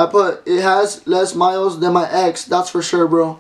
I put, it has less miles than my ex, that's for sure, bro.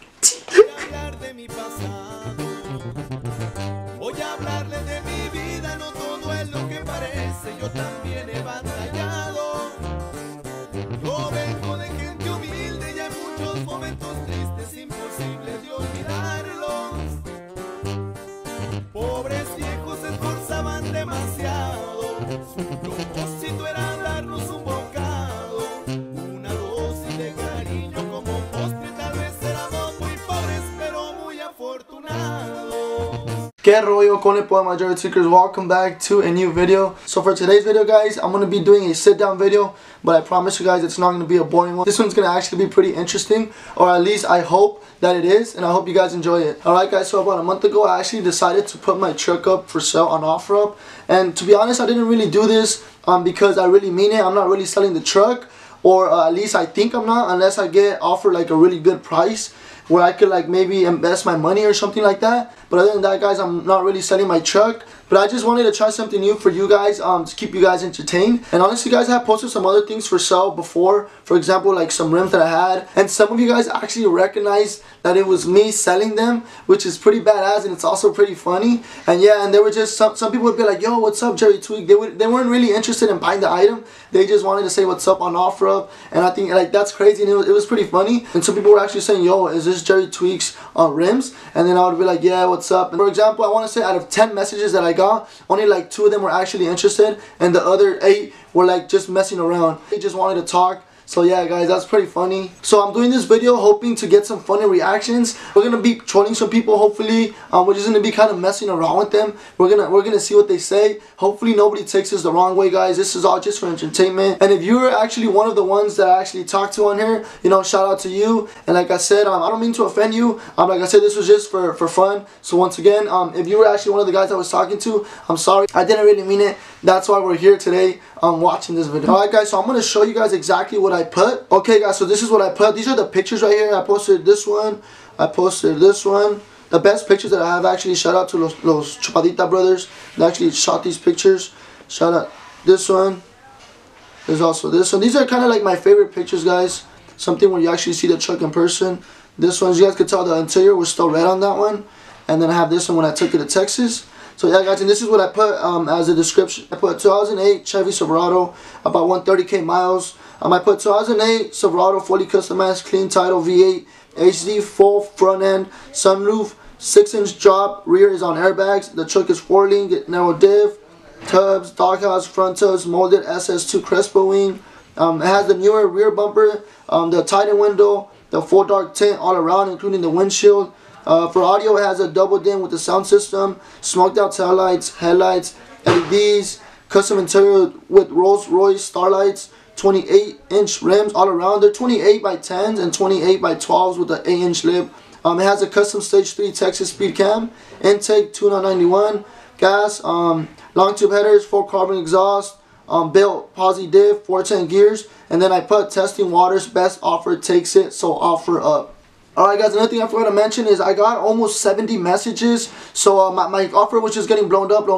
Pobres viejos se esforzaban demasiado. Su propósito era darnos un bocado, una dosis de cariño como postre. Tal vez éramos muy pobres, pero muy afortunados. Que rollo con el Pollo, my Jerry Tweakers. Welcome back to a new video. So for today's video, guys, I'm going to be doing a sit down video, but I promise you guys it's not going to be a boring one. This one's going to actually be pretty interesting, or at least I hope that it is, and I hope you guys enjoy it. Alright guys, so about a month ago I actually decided to put my truck up for sale on OfferUp, and to be honest, I didn't really do this because I really mean it. I'm not really selling the truck, or at least I think I'm not, unless I get offered like a really good price where I could like maybe invest my money or something like that. But other than that, guys, I'm not really selling my truck. But I just wanted to try something new for you guys to keep you guys entertained. And honestly, guys, I have posted some other things for sale before. For example, like some rims that I had. And some of you guys actually recognized that it was me selling them, which is pretty badass, and it's also pretty funny. And yeah, and they were just, some people would be like, yo, what's up, Jerry Tweak? They weren't really interested in buying the item. They just wanted to say what's up on OfferUp. And I think like that's crazy, and it was pretty funny. And some people were actually saying, yo, is this Jerry Tweak's rims? And then I would be like, yeah, what's up? And for example, I want to say out of 10 messages that I got, only like 2 of them were actually interested, and the other 8 were like just messing around. They just wanted to talk. So yeah, guys, that's pretty funny. So I'm doing this video hoping to get some funny reactions. We're gonna be trolling some people. Hopefully, we're just gonna be kind of messing around with them. We're gonna see what they say. Hopefully, nobody takes this the wrong way, guys. This is all just for entertainment. And if you're actually one of the ones that I actually talked to on here, you know, shout out to you. And like I said, I don't mean to offend you. Like I said, this was just for fun. So once again, if you were actually one of the guys I was talking to, I'm sorry. I didn't really mean it. That's why we're here today watching this video. Alright guys, so I'm going to show you guys exactly what I put. Okay guys, so this is what I put. These are the pictures right here. I posted this one. I posted this one. The best pictures that I have, actually, shout out to los Chupadita brothers. They actually shot these pictures. Shout out this one. There's also this one. These are kind of like my favorite pictures, guys. Something where you actually see the truck in person. This one, as you guys could tell, the interior was still red on that one. And then I have this one when I took it to Texas. So yeah guys, and this is what I put as a description. I put 2008 Chevy Silverado, about 130k miles. I put 2008 Silverado, fully customized, clean title, V8, HD, full front end, sunroof, 6-inch drop, rear is on airbags. The truck is 4-link, narrow diff, tubs, doghouse, front tubs, molded SS2 Crespo wing. It has the newer rear bumper, the Titan window, the full dark tint all around, including the windshield. For audio, it has a double din with the sound system, smoked out tail lights, headlights, LEDs, custom interior with Rolls Royce starlights, 28-inch rims all around. They're 28 by 10s and 28 by 12s with an 8-inch lip. It has a custom stage 3 Texas speed cam, intake 2991, gas, long tube headers, full carbon exhaust, built posi diff, 410 gears, and then I put testing waters, best offer takes it, so OfferUp. Alright guys, another thing I forgot to mention is I got almost 70 messages. So my offer was just getting blown up.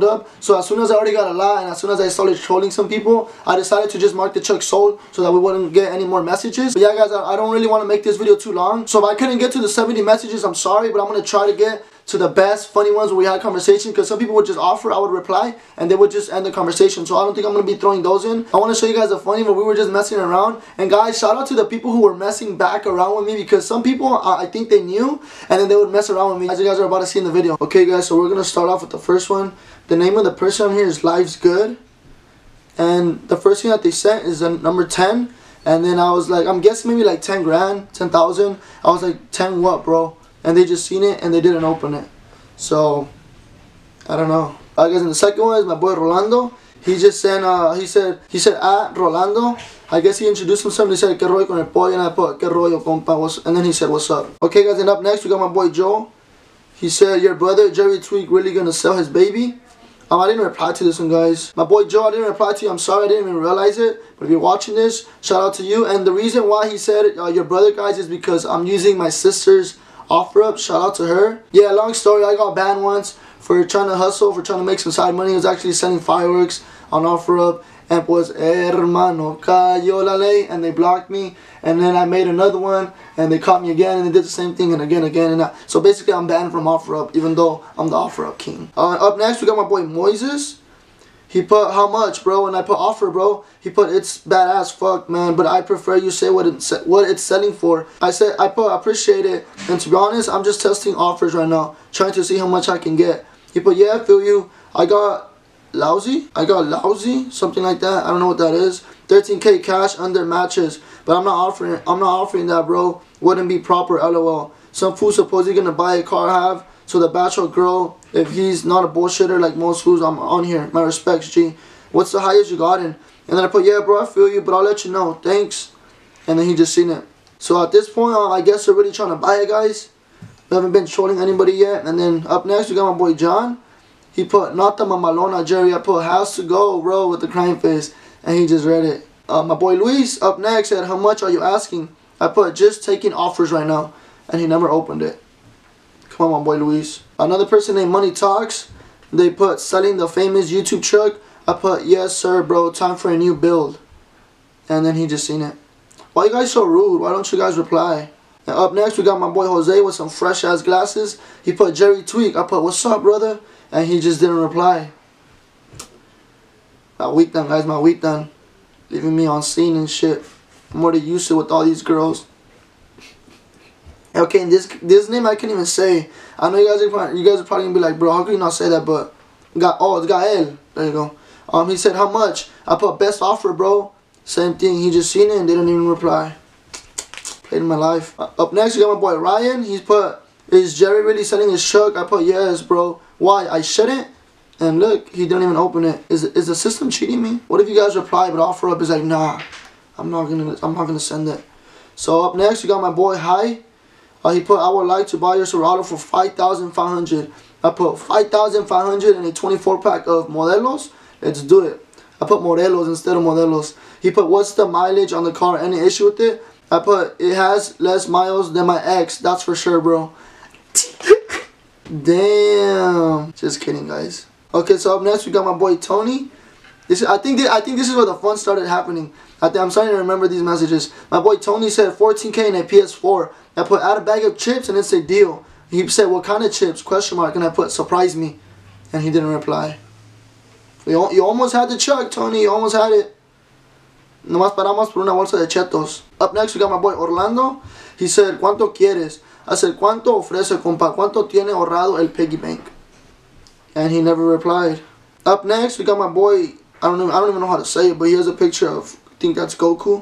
So as soon as I already got a lot, and as soon as I started trolling some people, I decided to just mark the truck sold so that we wouldn't get any more messages. But yeah guys, I don't really want to make this video too long. So if I couldn't get to the 70 messages, I'm sorry, but I'm going to try to get to the best funny ones where we had conversation, because some people would just offer, I would reply, and they would just end the conversation. So I don't think I'm going to be throwing those in. I want to show you guys the funny where we were just messing around. And guys, shout out to the people who were messing back around with me, because some people, I think they knew, and then they would mess around with me, as you guys are about to see in the video. Okay guys, so we're going to start off with the first one. The name of the person on here is Life's Good, and the first thing that they sent is number 10. And then I was like, I'm guessing maybe like 10 grand, 10,000. I was like, 10 what, bro? And they just seen it and they didn't open it. So I don't know. I guess in the second one is my boy Rolando. He just sent he said at Rolando. I guess he introduced himself. He said que rollo con el pollo, and I put que rollo compa, and then he said what's up. Okay guys, and up next we got my boy Joe. He said, your brother Jerry Tweak really gonna sell his baby? I didn't reply to this one, guys. My boy Joe, I didn't reply to you. I'm sorry, I didn't even realize it. But if you're watching this, shout out to you. And the reason why he said your brother, guys, is because I'm using my sister's OfferUp. Shout out to her. Yeah, long story. I got banned once for trying to hustle, for trying to make some side money. I was actually selling fireworks on OfferUp, and was hermano cayó la ley, and they blocked me. And then I made another one, and they caught me again, and they did the same thing, and again, and so basically I'm banned from OfferUp, even though I'm the OfferUp king. Up next, we got my boy Moises. He put how much, bro, and I put offer, bro. He put it's badass fuck, man, but I prefer you say what it's selling for. I said I put appreciate it, and to be honest, I'm just testing offers right now, trying to see how much I can get. He put yeah, I feel you. I got lousy, something like that. I don't know what that is. 13K cash under matches, but I'm not offering that, bro. Wouldn't be proper, lol. Some fool supposedly gonna buy a car have, so the bachelor girl, if he's not a bullshitter like most fools, I'm on here. My respects, G. What's the highest you gotten? And then I put, yeah, bro, I feel you, but I'll let you know. Thanks. And then he just seen it. So at this point, I guess they're really trying to buy it, guys. We haven't been trolling anybody yet. And then up next, we got my boy John. He put, not the mamalona, Jerry. I put, has to go, bro, with the crying face. And he just read it. My boy Luis, up next, said, how much are you asking? I put, just taking offers right now. And he never opened it. Come on, my boy Luis. Another person named Money Talks. They put, selling the famous YouTube truck. I put, yes, sir, bro. Time for a new build. And then he just seen it. Why you guys so rude? Why don't you guys reply? And up next, we got my boy Jose with some fresh-ass glasses. He put, Jerry Tweak. I put, what's up, brother? And he just didn't reply. My week done, guys. My week done. Leaving me on scene and shit. I'm already used to it with all these girls. Okay, and this name I can't even say. I know you guys are probably gonna be like, bro, how can you not say that? But it's Gael. There you go. He said how much? I put best offer, bro. Same thing. He just seen it and didn't even reply. Played in my life. Up next, we got my boy Ryan. He's put, is Jerry really selling his truck? I put yes, bro. Why? I shouldn't. And look, he didn't even open it. Is the system cheating me? What if you guys reply but OfferUp is like, nah, I'm not gonna send it. So up next, we got my boy Hi. He put, I would like to buy your Serato for 5,500. I put 5,500 and a 24-pack of Modelos. Let's do it. I put Modelos instead of Modelos. He put, what's the mileage on the car? Any issue with it? I put, it has less miles than my ex. That's for sure, bro. Damn. Just kidding, guys. Okay, so up next we got my boy Tony. I think this is where the fun started happening. I'm starting to remember these messages. My boy Tony said 14K and a PS4. I put add a bag of chips and it's a deal. He said what kind of chips? Question mark. And I put surprise me. And he didn't reply. You almost had the truck, Tony. You almost had it. Nomás paramos por una bolsa de chetos. Up next we got my boy Orlando. He said, ¿cuánto quieres? I said, ¿cuánto ofrece, compa? ¿Cuánto tiene ahorrado el piggy bank? And he never replied. Up next we got my boy, I don't even know how to say it, but he has a picture of, I think that's Goku.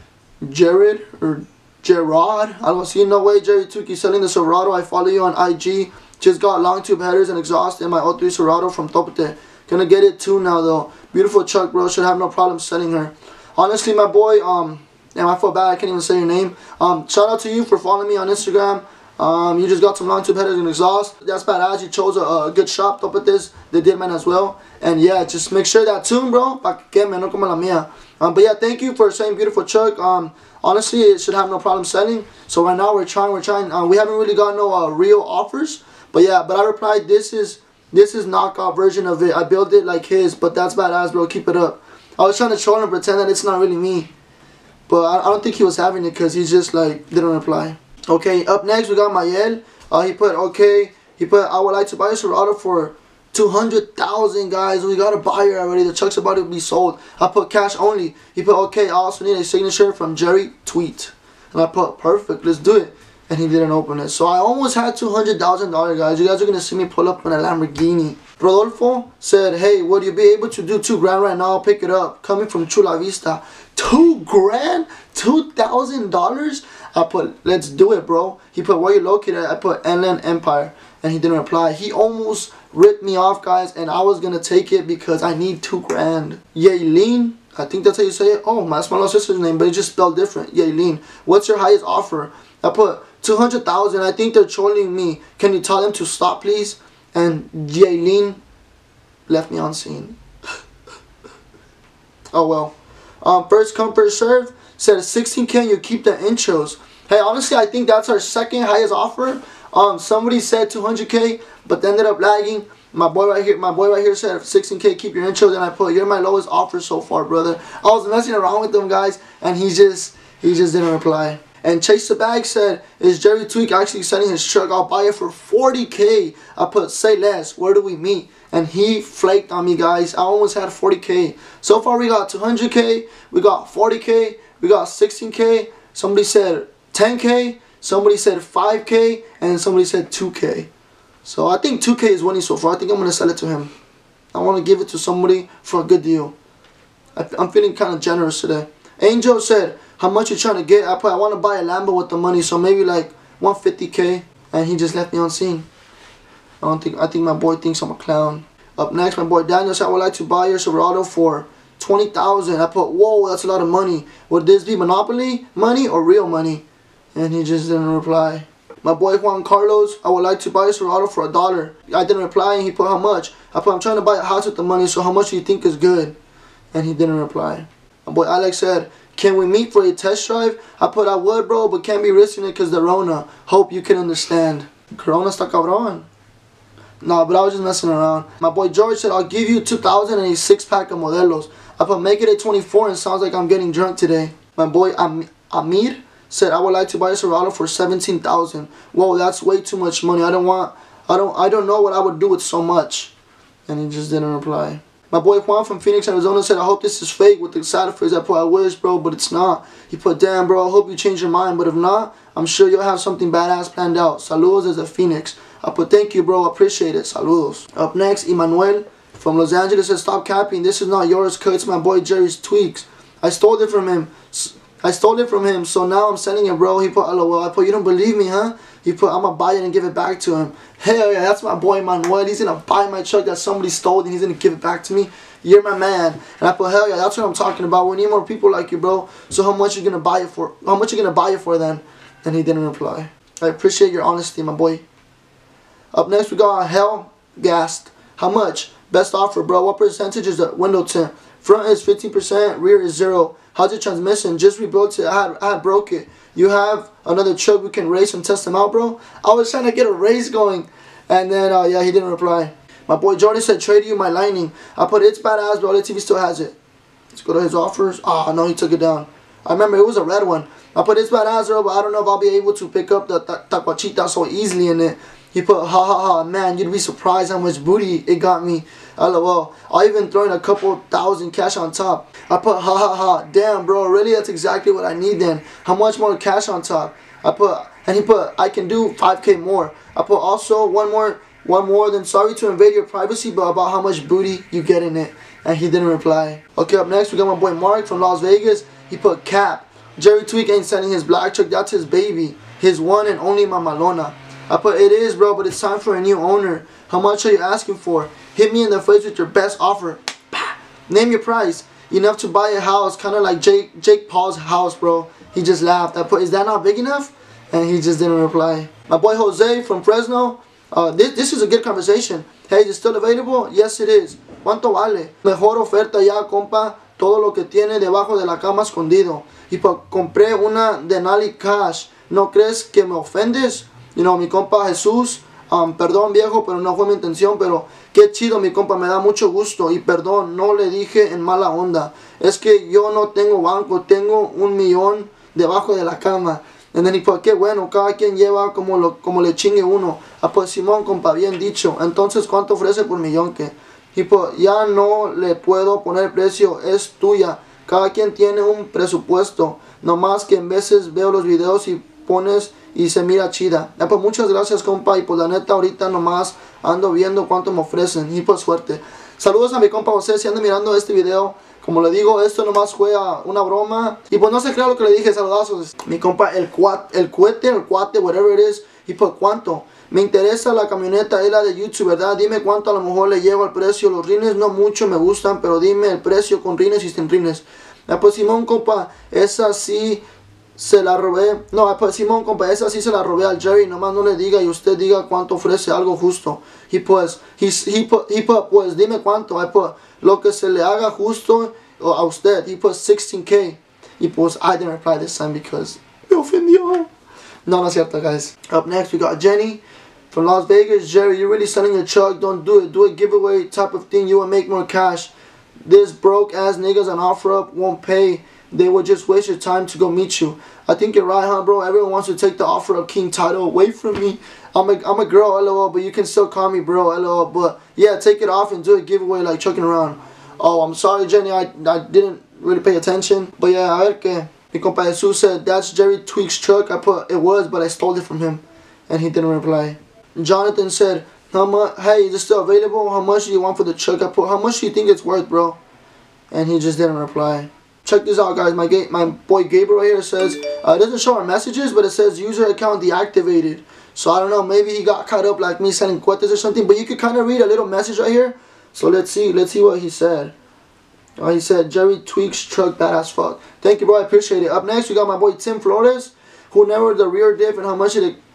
Jared or Gerard. I don't see no way Jerry Tuki selling the Serato. I follow you on IG. Just got long tube headers and exhaust in my 03 Serato from Topete. Gonna get it too now though. Beautiful truck, bro. Should have no problem selling her. Honestly, my boy, I feel bad I can't even say your name. Shout out to you for following me on Instagram. You just got some long tube headers and exhaust. That's badass. You chose a good shop. Topetes. They did mine as well. And yeah, just make sure that tune, bro. Pa que me no como la mía. But yeah, thank you for saying beautiful truck. Honestly, it should have no problem selling. So right now we're trying. We haven't really got no real offers. But yeah, I replied, this is knockout version of it. I built it like his, but that's badass, bro. Keep it up. I was trying to troll and pretend that it's not really me. But I don't think he was having it because he's just like, didn't reply. Okay, up next we got Mayel. He put, okay. He put, I would like to buy a Serato for 200,000, guys. We got a buyer already. The truck's about to be sold. I put cash only. He put, okay, I also need a signature from Jerry Tweet. And I put, perfect, let's do it. And he didn't open it. So I almost had $200,000, guys. You guys are going to see me pull up in a Lamborghini. Rodolfo said, hey, would you be able to do $2 grand right now? I'll pick it up. Coming from Chula Vista. $2 grand? $2,000? I put, let's do it, bro. He put, where you located? I put, Inland Empire. And he didn't reply. He almost ripped me off, guys. And I was going to take it because I need $2 grand. Yaylene, I think that's how you say it. Oh, that's my little sister's name, but it's just spelled different. Yaylene, what's your highest offer? I put 200,000. I think they're trolling me. Can you tell them to stop, please? And Jaylene left me on scene. Oh well. First come, first serve. Said 16K. You keep the intros. Hey, honestly, I think that's our second highest offer. Somebody said 200K, but they ended up lagging. My boy right here said 16K, keep your intro. Then I put, you're my lowest offer so far, brother. I was messing around with them guys, and he just didn't reply. And Chase the Bag said, is Jerry Tweak actually selling his truck? I'll buy it for 40K. I put, say less, where do we meet? And he flaked on me, guys. I almost had 40K. So far we got 200K, we got 40K, we got 16K. Somebody said 10K, somebody said 5K, and somebody said 2K. So I think 2K is winning so far. I think I'm going to sell it to him. I want to give it to somebody for a good deal. I'm feeling kind of generous today. Angel said, how much you trying to get? I want to buy a Lambo with the money, so maybe like 150K. And he just left me on scene. I think my boy thinks I'm a clown. Up next, my boy Daniel said, I would like to buy your Silverado for 20,000. I put, whoa, that's a lot of money. Would this be Monopoly money or real money? And he just didn't reply. My boy Juan Carlos, I would like to buy a Silverado for $1. I didn't reply, and he put, how much? I put, I'm trying to buy a house with the money, so how much do you think is good? And he didn't reply. My boy Alex said, can we meet for a test drive? I put, I would, bro, but can't be risking it because the Rona. Hope you can understand. Corona está cabrón. Nah, but I was just messing around. My boy George said, I'll give you 2,000 and a 6-pack of Modelos. I put, make it a 24, and sounds like I'm getting drunk today. My boy Amir said, I would like to buy a Silverado for 17,000. Whoa, that's way too much money. I don't know what I would do with so much. And he just didn't reply. My boy Juan from Phoenix, Arizona said, I hope this is fake, with the sad phrase. I put, I wish, bro, but it's not. He put, damn, bro, I hope you change your mind, but if not, I'm sure you'll have something badass planned out. Saludos desde Phoenix. I put, thank you, bro, appreciate it. Saludos. Up next, Emmanuel from Los Angeles said, stop capping. This is not yours, cuz it's my boy Jerry's Tweaks. I stole it from him, so now I'm sending it, bro. He put, LOL. I put, you don't believe me, huh? He put, I'm gonna buy it and give it back to him. Hell yeah, that's my boy Manuel. He's gonna buy my truck that somebody stole and he's gonna give it back to me. You're my man. And I put, hell yeah, that's what I'm talking about. We need more people like you, bro. So how much you gonna buy it for? How much you gonna buy it for then? And he didn't reply. I appreciate your honesty, my boy. Up next, we got Hell Gassed. How much? Best offer, bro. What percentage is the window tint? Front is 15%, rear is 0. How's the transmission? Just rebuilt it. I had broke it. You have another truck we can race and test them out, bro? I was trying to get a race going. And then, yeah, he didn't reply. My boy Jordan said, trade you my Lightning. I put, it's badass, bro. The TV still has it. Let's go to his offers. Ah, no, he took it down. I remember it was a red one. I put, it's badass, bro, but I don't know if I'll be able to pick up the taquachita so easily in it. He put, ha ha ha, man, you'd be surprised how much booty it got me. LOL. I'll even throw in a couple thousand cash on top. I put, ha ha ha, damn, bro, really? That's exactly what I need then. How much more cash on top? I put, and he put, I can do 5K more. I put, also one more than sorry to invade your privacy, but about how much booty you get in it. And he didn't reply. Okay, up next we got my boy Mark from Las Vegas. He put, cap. Jerry Tweak ain't sending his black truck. That's his baby. His one and only Mamalona. I put, it is, bro, but it's time for a new owner. How much are you asking for? Hit me in the face with your best offer. Name your price. Enough to buy a house, kind of like Jake Paul's house, bro. He just laughed. I put, is that not big enough? And he just didn't reply. My boy Jose from Fresno. This is a good conversation. Hey, is it still available? Yes, it is. ¿Cuánto vale? Mejor oferta ya, compa. Todo lo que tiene debajo de la cama escondido. Y pues compré una Denali Cash. ¿No crees que me ofendes? You know, mi compa Jesús, perdón viejo, pero no fue mi intención, pero qué chido mi compa, me da mucho gusto y perdón, no le dije en mala onda. Es que yo no tengo banco, tengo 1 millón debajo de la cama. Y then he put, qué bueno, cada quien lleva como le chingue uno. Ah, pues Simón, compa, bien dicho. Entonces, ¿cuánto ofrece por millón que? Y pues, ya no le puedo poner precio, es tuya. Cada quien tiene un presupuesto. Nomás que en veces veo los videos y pones y se mira chida. Ya, pues muchas gracias, compa, y pues la neta ahorita nomás ando viendo cuánto me ofrecen y pues suerte. Saludos a mi compa José, si anda mirando este video. Como le digo, esto nomás fue una broma. Y pues no se crea lo que le dije, saludazos. Mi compa, el cuate, whatever it is. Y pues cuánto. Me interesa la camioneta, es la de YouTube, ¿verdad? Dime cuánto a lo mejor le llevo al precio. Los rines no mucho me gustan, pero dime el precio con rines y sin rines. Ya, pues Simón, compa, esa sí se la robé. No, pues Simón, compa, esa sí se la robé al Jerry. Nomás no le diga y usted diga cuánto ofrece, algo justo. Y pues, pues dime cuánto. Pues lo que se le haga justo a usted. He put 16K. Y pues I didn't reply this time because me ofendió. No, no es cierto, guys. Up next we got Jenny From Las Vegas, Jerry, you're really selling your truck. Don't do it. Do a giveaway type of thing. You will make more cash. This broke ass niggas on OfferUp won't pay. They will just waste your time to go meet you. I think you're right, huh, bro? Everyone wants to take the OfferUp King title away from me. I'm a girl, lol, but you can still call me bro, lol. But yeah, take it off and do a giveaway like chucking around. Oh, I'm sorry, Jenny. I didn't really pay attention. But yeah, a ver que. Mi compa Jesus said, that's Jerry Tweak's truck. I put, it was, but I stole it from him. And he didn't reply. Jonathan said, how much? Hey, is it still available? How much do you want for the truck? I put, how much do you think it's worth, bro? And he just didn't reply. Check this out, guys. My boy Gabriel here says, it doesn't show our messages, but it says user account deactivated. So I don't know, maybe he got caught up like me selling cuetas or something. But you could kind of read a little message right here. So let's see what he said. He said, Jerry Tweak's truck badass fuck. Thank you, bro. I appreciate it. Up next, we got my boy Tim Flores, who narrowed the rear diff and how much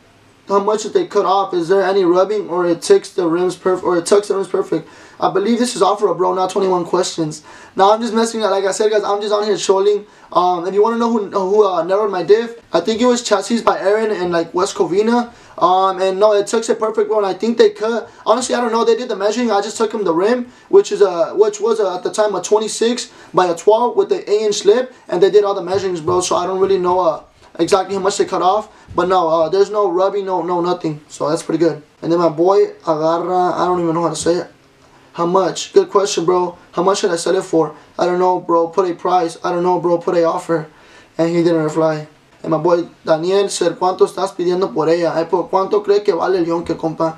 did they cut off? Is there any rubbing or it tucks the rims perfect? I believe this is OfferUp, bro, not 21 questions. Now I'm just messing up. Like I said, guys, I'm just on here trolling. If you want to know who narrowed my diff, I think it was Chassis by Aaron and like West Covina. And no, it tucks it perfect, bro. And I think they cut. Honestly, I don't know. They did the measuring. I just took him the rim, which was at the time a 26 by a 12 with the 8-inch lip, and they did all the measurings, bro. So I don't really know exactly how much they cut off. But no, there's no rubbing, no nothing. So that's pretty good. And then my boy Agarra, I don't even know how to say it. How much? Good question, bro. How much should I sell it for? I don't know, bro. Put a price. I don't know, bro. Put a offer. And he didn't reply. And my boy Daniel said, ¿cuánto estás pidiendo por ella? I put, ¿cuánto cree que vale el yonke, compa?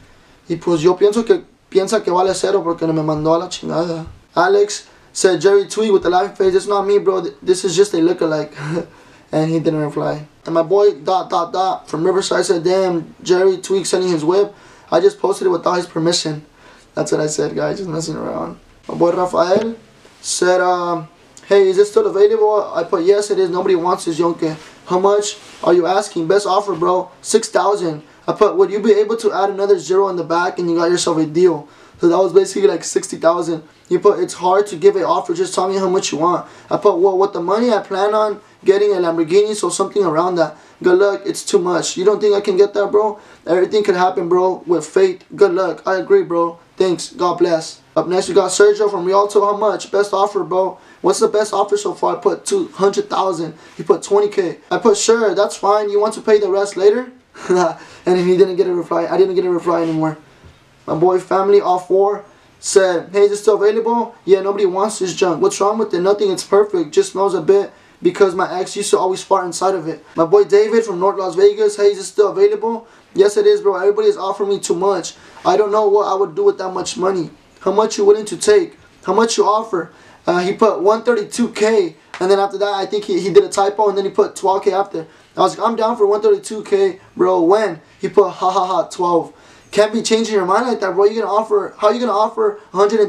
Y pues yo piensa que vale cero porque me mandó a la chingada. Alex said, Jerry Tweak with the laughing face. It's not me, bro. This is just a lookalike. And he didn't reply. And my boy ... from Riverside said, damn, Jerry Tweak sending his whip. I just posted it without his permission. That's what I said, guys, just messing around. My boy Rafael said, hey, is it still available? I put, yes, it is. Nobody wants this yonke. How much are you asking? Best offer, bro, 6,000. I put, would you be able to add another zero in the back and you got yourself a deal? So that was basically like 60,000. You put, it's hard to give an offer. Just tell me how much you want. I put, well, with the money I plan on getting a Lamborghini, so something around that. Good luck. It's too much. You don't think I can get that, bro? Everything could happen, bro, with faith. Good luck. I agree, bro. Thanks. God bless. Up next, we got Sergio from Rialto. How much? Best offer, bro. What's the best offer so far? I put 200,000. He put 20K. I put, sure, that's fine. You want to pay the rest later? And he didn't get a reply. I didn't get a reply anymore. My boy Family All 4 said, hey, is it still available? Yeah, nobody wants this junk. What's wrong with it? Nothing. It's perfect. Just smells a bit because my ex used to always fart inside of it. My boy David from North Las Vegas. Hey, is it still available? Yes, it is, bro. Everybody is offering me too much. I don't know what I would do with that much money. How much you willing to take? How much you offer? He put 132K. And then after that, I think he did a typo and then he put 12K after. I was like, I'm down for 132K, bro. When? He put, ha ha ha, 12. Can't be changing your mind like that, bro. You gonna offer? How you gonna offer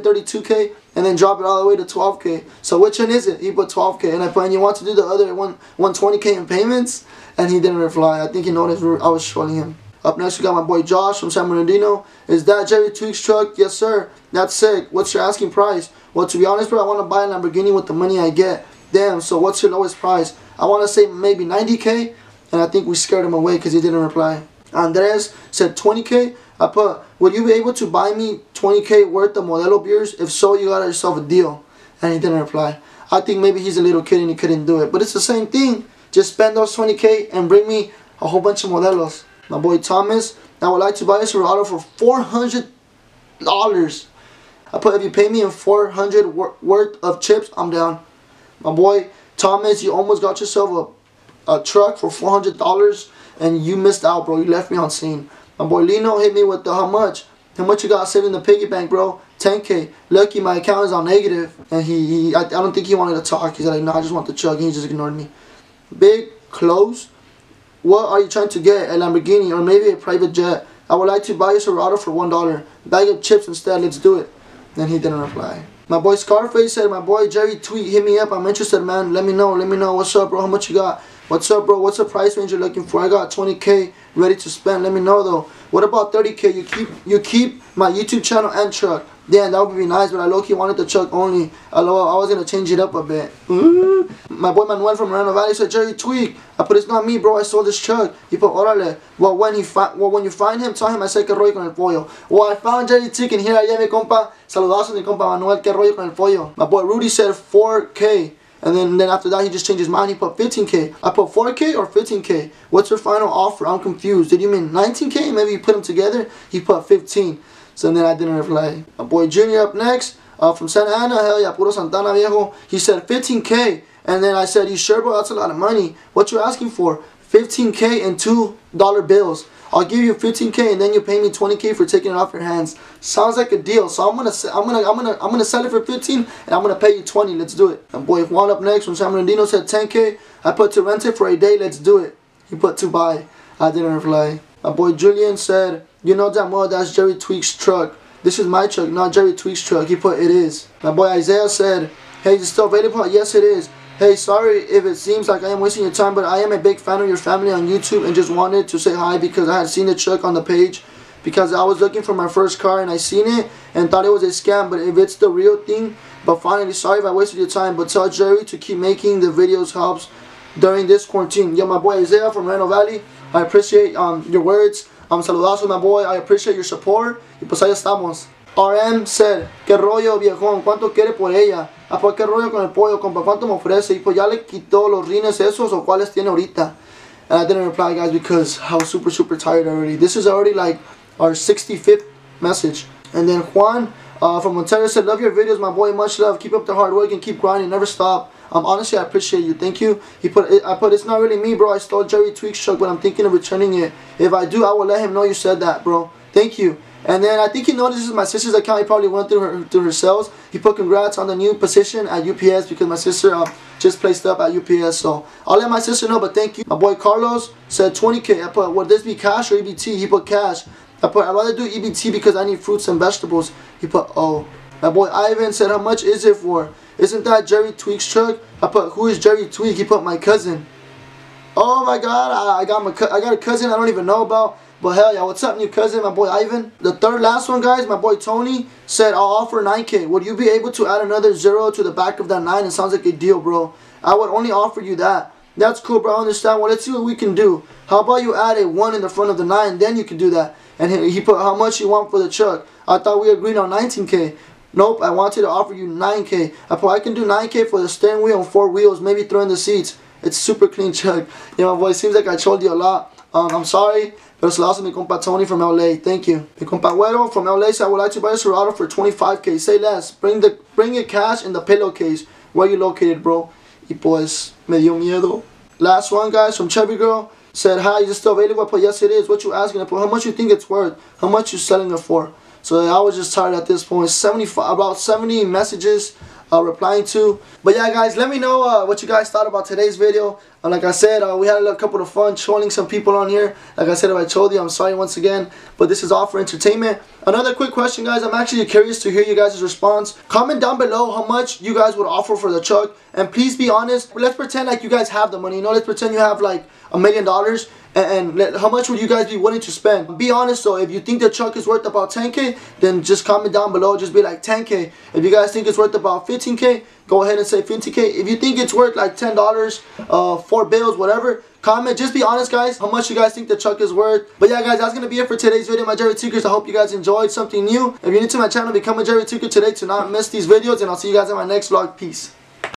132K and then drop it all the way to 12K? So which one is it? He put 12K, and I put, and you want to do the other 120K in payments? And he didn't reply. I think he noticed I was trolling him. Up next, we got my boy Josh from San Bernardino. Is that Jerry Tweak's truck? Yes, sir. That's sick. What's your asking price? Well, to be honest, bro, I want to buy a Lamborghini with the money I get. Damn. So what's your lowest price? I want to say maybe 90K, and I think we scared him away because he didn't reply. Andres said 20K. I put, would you be able to buy me 20K worth of Modelo beers? If so, you got yourself a deal. And he didn't reply. I think maybe he's a little kid and he couldn't do it. But it's the same thing. Just spend those 20K and bring me a whole bunch of Modelos. My boy Thomas, I would like to buy a Serato for $400. I put, if you pay me in $400 worth of chips, I'm down. My boy Thomas, you almost got yourself a truck for $400 and you missed out, bro. You left me on scene. My boy Lino hit me with the how much? How much you got saved in the piggy bank, bro? 10K. Lucky my account is on negative. And I don't think he wanted to talk. He's like, no, I just want the truck. And he just ignored me. Big close. What are you trying to get? A Lamborghini or maybe a private jet? I would like to buy a Serato for $1. Bag of chips instead. Let's do it. And he didn't reply. My boy Scarface said, my boy Jerry Tweak, hit me up. I'm interested, man. Let me know. Let me know. What's up, bro? How much you got? What's up, bro? What's the price range you're looking for? I got 20K ready to spend. Let me know, though. What about 30K? You keep my YouTube channel and truck. Damn, that would be nice, but I low-key wanted the Chuck only. I was going to change it up a bit. Ooh. My boy Manuel from Moreno Valley said, Jerry Tweak. I put, it's not me, bro. I sold this Chuck. He put, órale. Well, when you find him, tell him I said que rollo con el pollo. Well, I found Jerry Tweak, and here I am, mi compa. Saludazos, mi compa Manuel, que rollo con el pollo. My boy Rudy said 4K. And then after that, he just changed his mind. He put 15K. I put 4K or 15K. What's your final offer? I'm confused. Did you mean 19K? Maybe you put them together. He put 15. So then I didn't reply. My boy Junior up next. From Santa Ana. Hell yeah, puro Santana viejo. He said 15K. And then I said, you sure, bro? That's a lot of money. What you asking for? 15K and $2 bills. I'll give you 15K and then you pay me 20K for taking it off your hands. Sounds like a deal. So I'm gonna sell it for 15 and I'm gonna pay you 20. Let's do it. My boy Juan up next from San Bernardino said 10K. I put to rent it for a day. Let's do it. He put to buy. I didn't reply. My boy Julian said, you know damn well that's Jerry Tweak's truck. This is my truck, not Jerry Tweak's truck. He put it is. My boy Isaiah said, hey, is it still available? Yes, it is. Hey, sorry if it seems like I am wasting your time, but I am a big fan of your family on YouTube and just wanted to say hi because I had seen the truck on the page because I was looking for my first car and I seen it and thought it was a scam, but if it's the real thing, but finally, sorry if I wasted your time, but tell Jerry to keep making the videos helps during this quarantine. Yo, my boy Isaiah from Moreno Valley, I appreciate your words. Saludazos, my boy, I appreciate your support. Y pues ahí estamos. RM said, ¿qué rollo, viejón? ¿Cuánto quiere por ella? Ah, pues qué rollo con el pollo, compa, ¿cuánto me ofrece? Y pues ya le quitó los rines esos o cuáles tiene ahorita. And I didn't reply, guys, because I was super tired already. This is already like our 65th message. And then Juan from Ontario said, love your videos, my boy, much love. Keep up the hard work and keep grinding, never stop. Honestly, I appreciate you. Thank you. I put, it's not really me, bro. I stole Jerry Tweak's truck, but I'm thinking of returning it. If I do, I will let him know you said that, bro. Thank you. And then I think he noticed this is my sister's account. He probably went through her sales. He put congrats on the new position at UPS because my sister just placed up at UPS. So I'll let my sister know, but thank you. My boy Carlos said 20K. I put, would this be cash or EBT? He put cash. I put, I'd rather do EBT because I need fruits and vegetables. He put, oh. My boy Ivan said, how much is it for? Isn't that Jerry Tweak's truck? I put, who is Jerry Tweak? He put, my cousin. Oh my God, I got a cousin I don't even know about. But hell yeah, what's up, new cousin, my boy Ivan? The third last one, guys, my boy Tony said, I'll offer 9K. Would you be able to add another 0 to the back of that 9? It sounds like a deal, bro. I would only offer you that. That's cool, bro. I understand. Well, let's see what we can do. How about you add a 1 in the front of the 9? Then you can do that. And he put, how much you want for the truck? I thought we agreed on 19K. Nope, I wanted to offer you 9K. I put, I can do 9K for the steering wheel and 4 wheels, maybe throw in the seats. It's super clean truck. You know, my boy, it seems like I trolled you a lot. I'm sorry. Pero se lo hace mi compa Tony from LA. Thank you. Mi compa Güero from LA said, I would like to buy a Serato for 25K. Say less. Bring your cash in the pillowcase. Where you located, bro? Y pues, me dio miedo. Last one, guys, from Chubby Girl. Said, hi, is it still available? I put, yes, it is. What you asking? I put, how much you think it's worth? How much you selling it for? So I was just tired at this point. About 70 messages replying to. But yeah, guys, let me know what you guys thought about today's video. Like I said, we had a couple of fun trolling some people on here. Like I said, if I told you, I'm sorry once again, but this is all for entertainment. Another quick question, guys. I'm actually curious to hear you guys' response. Comment down below how much you guys would offer for the truck, and please be honest. Let's pretend like you guys have the money. You know, let's pretend you have like $1 million. And how much would you guys be willing to spend? Be honest though, if you think the truck is worth about 10K, then just comment down below, just be like 10K. If you guys think it's worth about 15K, go ahead and say 50K. If you think it's worth like $10, 4 bills, whatever, comment. Just be honest, guys, how much you guys think the truck is worth. But yeah, guys, that's going to be it for today's video, my Jerry Tweakers. I hope you guys enjoyed something new. If you're new to my channel, become a Jerry Tweaker today to not miss these videos, and I'll see you guys in my next vlog. Peace.